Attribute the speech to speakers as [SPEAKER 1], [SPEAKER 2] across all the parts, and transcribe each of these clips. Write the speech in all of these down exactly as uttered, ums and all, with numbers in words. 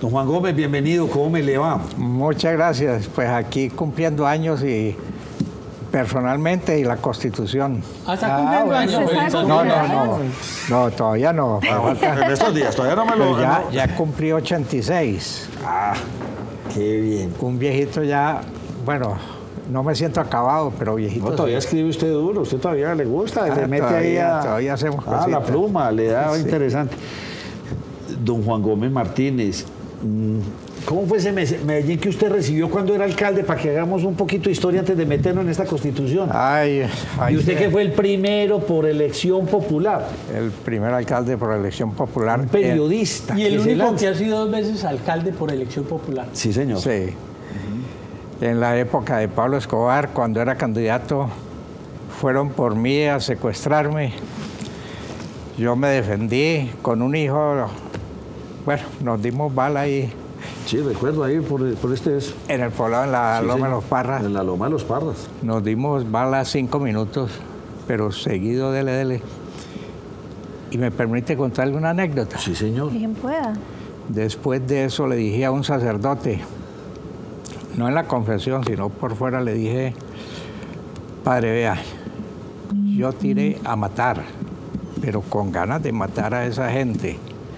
[SPEAKER 1] Don Juan Gómez, bienvenido, ¿cómo me le va?
[SPEAKER 2] Muchas gracias, pues aquí cumpliendo años y personalmente y la Constitución.
[SPEAKER 3] ¿Ah, está cumpliendo
[SPEAKER 2] ah,
[SPEAKER 3] años?
[SPEAKER 2] Bueno. No, no, no, no, todavía no.
[SPEAKER 1] En estos días, todavía no me lo...
[SPEAKER 2] Pero ya,
[SPEAKER 1] no.
[SPEAKER 2] ya cumplí ochenta y seis.
[SPEAKER 1] Ah, qué bien.
[SPEAKER 2] Un viejito ya, bueno, no me siento acabado, pero viejito.
[SPEAKER 1] No, todavía
[SPEAKER 2] sí.
[SPEAKER 1] escribe usted duro, usted todavía le gusta,
[SPEAKER 2] Ah,
[SPEAKER 1] le mete
[SPEAKER 2] todavía,
[SPEAKER 1] ahí a...
[SPEAKER 2] todavía hacemos
[SPEAKER 1] Ah, la
[SPEAKER 2] cositas.
[SPEAKER 1] pluma, le da
[SPEAKER 2] Sí.
[SPEAKER 1] interesante. Don Juan Gómez Martínez, ¿cómo fue ese Medellín que usted recibió cuando era alcalde? Para que hagamos un poquito de historia antes de meternos en esta Constitución.
[SPEAKER 2] Ay, ay,
[SPEAKER 1] Y usted
[SPEAKER 2] sí.
[SPEAKER 1] que fue el primero por elección popular,
[SPEAKER 2] El primer alcalde por elección popular.
[SPEAKER 1] un periodista.
[SPEAKER 3] Y el
[SPEAKER 1] que se
[SPEAKER 3] único
[SPEAKER 1] lanza.
[SPEAKER 3] que ha sido dos veces alcalde por elección popular.
[SPEAKER 1] Sí, señor.
[SPEAKER 2] Sí. En la época de Pablo Escobar, cuando era candidato, fueron por mí a secuestrarme. Yo me defendí con un hijo. Bueno, nos dimos bala ahí
[SPEAKER 1] Sí, recuerdo ahí por, por este... es-
[SPEAKER 2] en el poblado, en la
[SPEAKER 1] Sí,
[SPEAKER 2] Loma de
[SPEAKER 1] señor.
[SPEAKER 2] los Parras.
[SPEAKER 1] En la Loma de los Parras.
[SPEAKER 2] Nos dimos bala cinco minutos, pero seguido dele, dele. Y me permite contarle una anécdota.
[SPEAKER 1] Sí, señor.
[SPEAKER 4] Bien pueda.
[SPEAKER 2] Después de eso le dije a un sacerdote, no en la confesión, sino por fuera, le dije, padre, vea, yo tiré a matar, pero con ganas de matar a esa gente.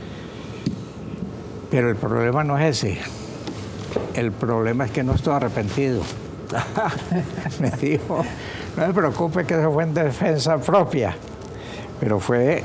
[SPEAKER 2] Pero el problema no es ese. El problema es que no estoy arrepentido. Me dijo, no se preocupe que eso fue en defensa propia. Pero fue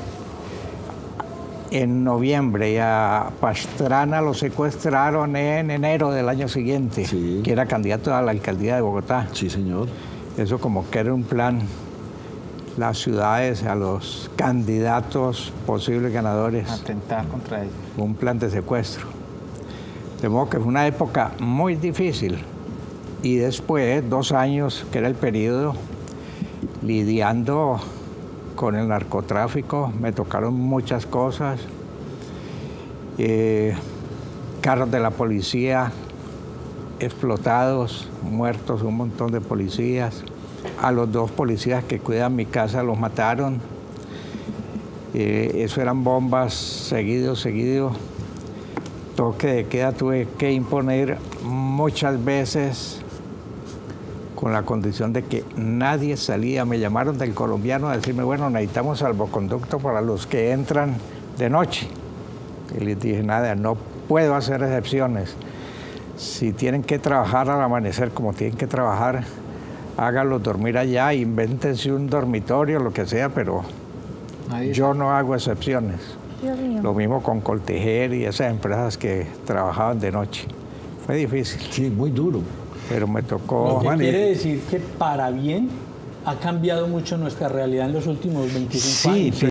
[SPEAKER 2] en noviembre y a Pastrana lo secuestraron en enero del año siguiente,
[SPEAKER 1] Sí.
[SPEAKER 2] que era candidato a la alcaldía de Bogotá.
[SPEAKER 1] Sí, señor.
[SPEAKER 2] Eso como que era un plan, las ciudades a los candidatos posibles ganadores,
[SPEAKER 5] Atentar contra ellos.
[SPEAKER 2] un plan de secuestro. De modo que fue una época muy difícil. Y después, dos años, que era el periodo, lidiando con el narcotráfico, me tocaron muchas cosas. Eh, carros de la policía explotados, muertos un montón de policías. A los dos policías que cuidan mi casa los mataron. Eh, eso eran bombas seguido, seguido. Toque de queda tuve que imponer muchas veces con la condición de que nadie salía. Me llamaron del colombiano a decirme, bueno, necesitamos salvoconducto para los que entran de noche. Y les dije, nada, no puedo hacer excepciones. Si tienen que trabajar al amanecer como tienen que trabajar, háganlos dormir allá, invéntense un dormitorio, lo que sea, pero
[SPEAKER 5] Nadie
[SPEAKER 2] yo no hago excepciones.
[SPEAKER 4] Dios mío.
[SPEAKER 2] Lo mismo con Coltejer y esas empresas que trabajaban de noche. Fue difícil,
[SPEAKER 1] Sí, muy duro.
[SPEAKER 2] pero me tocó...
[SPEAKER 3] Lo que
[SPEAKER 1] Juan,
[SPEAKER 3] quiere
[SPEAKER 1] y-
[SPEAKER 3] decir que para bien ha cambiado mucho nuestra realidad en los últimos veinticinco
[SPEAKER 1] Sí,
[SPEAKER 3] años.